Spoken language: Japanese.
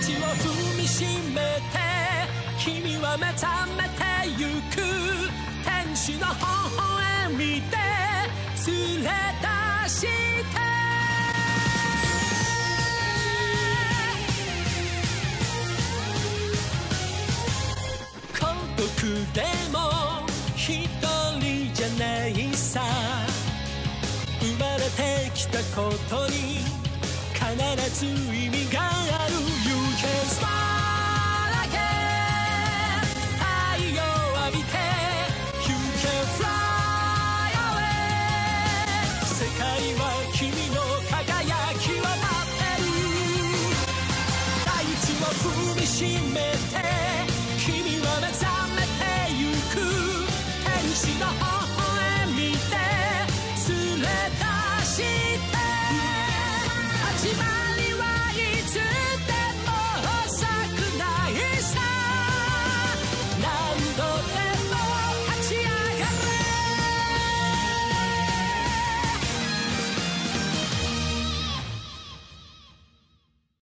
道を踏みしめて君は目覚めてゆく天使の微笑みで連れ出して孤独でも一人じゃないさ生まれてきたことに必ず意味がある